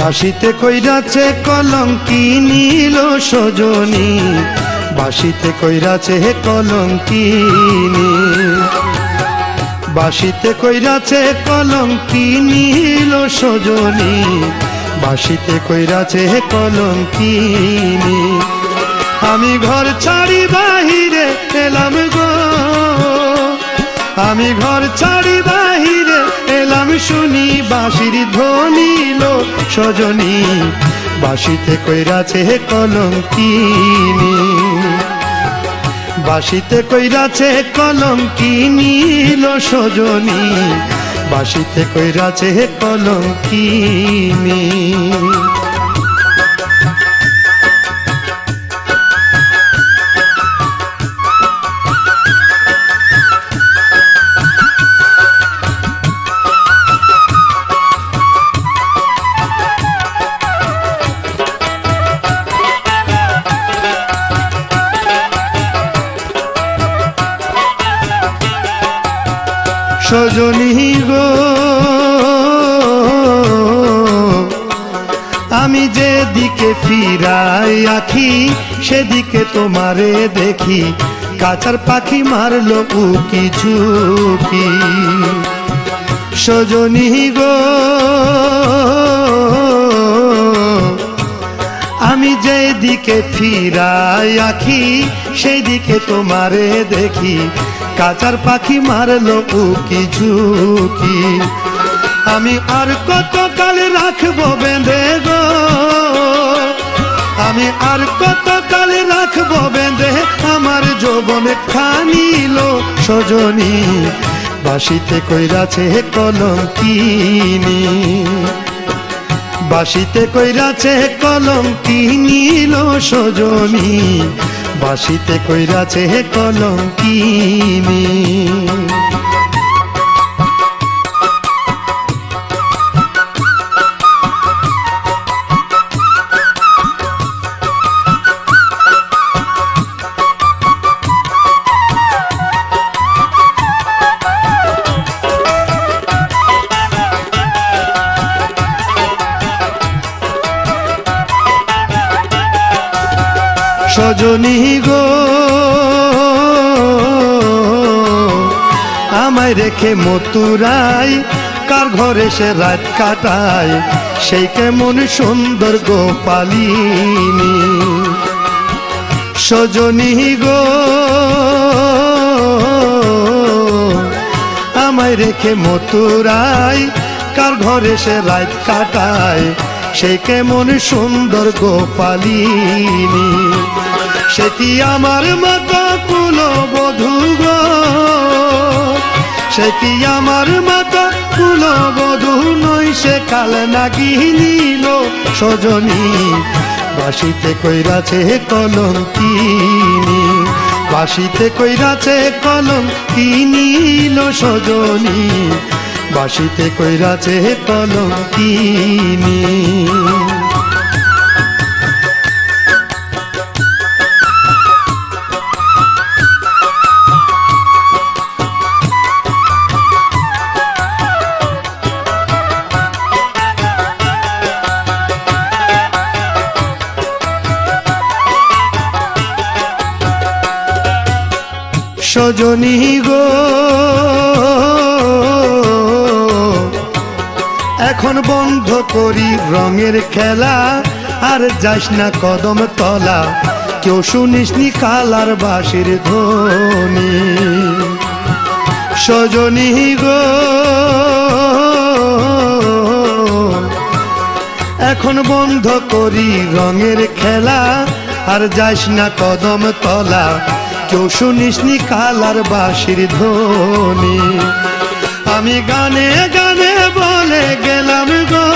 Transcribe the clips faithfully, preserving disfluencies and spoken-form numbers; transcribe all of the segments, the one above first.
বাঁশিতে কইরাছে কলঙ্কিনীল সজনী, বাঁশিতে কইরাছে কলঙ্কিনী, বাঁশিতে কইরাছে কলঙ্কিনীল সজনী, বাঁশিতে কইরাছে কলঙ্কিনী। আমি ঘর ছাড়ি বাহিরে এলাম গো, আমি ঘর ছাড়ি বাহিরে এলাম শুনি বাঁশির ধ্বনি লো সজনী, বাঁশিতে কইরাছে কলঙ্কিনী, বাঁশিতে কইরাছে কলঙ্কিনী লো সজনী, বাঁশিতে কইরাছে কলঙ্কিনী। সজনী গো আমি যেদিকে ফিরাই আখি সেদিকে তোমারে দেখি, কাঁচার পাখি মারলো উকি ঝুঁকি। সজনী গো আমি যেদিকে ফিরাই আখি সেই দিকে তোমারে দেখি, কাঁচার পাখি মারলো উকি ঝুঁকি। আমি আর কত কাল রাখবো বেঁধে গো, আমি আর কত কাল রাখবো বেঁধে আমার যৌবন খানিলো সজনী, বাঁশিতে কইরাছে কলঙ্কিনী, বাঁশিতে কইরাছে কলঙ্কিনী লো সজনী, বাঁশিতে কইরাছে কলঙ্কিনী। সজনী গো আমায় রেখে মথুরায় কার ঘরে সে রাত কাটায়, সেই কেমন সুন্দর গোপালিনী। সজনী গো আমায় রেখে মথুরায় কার ঘরে সে রাত কাটায়, সেই কেমন সুন্দর গোপালিনী। সে কি আমার মতো কুলবধূ গো, সে কি আমার মতো কুলবধূ নই, সে কাল নাগিনী লো সজনী, বাঁশিতে কইরাছে কলঙ্কিনী, বাঁশিতে কইরাছে কলঙ্কিনী লো সজনী, বাঁশিতে কইরাছে কলঙ্কিনী। সজনী গো এখন বন্ধ করি রঙের খেলা, আর যাস না কদম তলা, কেউ শুনিস নি কালার বাঁশির ধ্বনি। সজনী গো এখন বন্ধ করি রঙের খেলা, আর যাস না কদম তলা, কেউ শুনিস নি কালার বাঁশির ধ্বনি। আমি গানে গানে বলে গেলাম গো,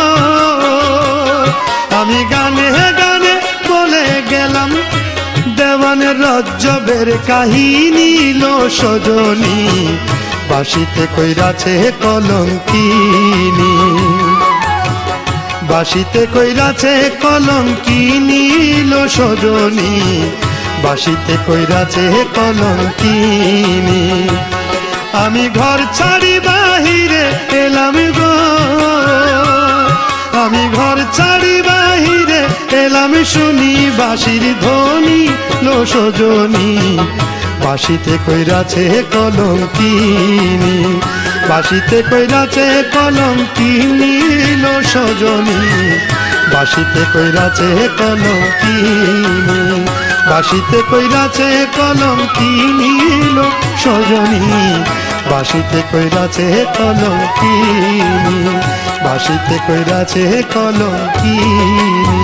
আমি গানে গানে বলে গেলাম দেওয়ানের রজ্জবের কাহিনী লো সজনী, বাঁশিতে কইরাছে কলঙ্কিনী, বাঁশিতে কইরাছে কলঙ্কিনী লো সজনী, বাঁশিতে কইরাছে কলঙ্কিনী। আমি ঘর ছাড়ি বাহিরে এলাম গো, আমি ঘর ছাড়ি শুনি বাঁশির ধ্বনি লো সজনী, বাঁশিতে কইরাছে কলঙ্কিনী, বাঁশিতে কইরাছে কলঙ্কিনী লো সজনী, বাঁশিতে কইরাছে কলঙ্কিনী, বাঁশিতে কইরাছে কলঙ্কিনী লো সজনী, বাঁশিতে কইরাছে কলঙ্কিনী, বাঁশিতে কইরাছে কলঙ্কিনী।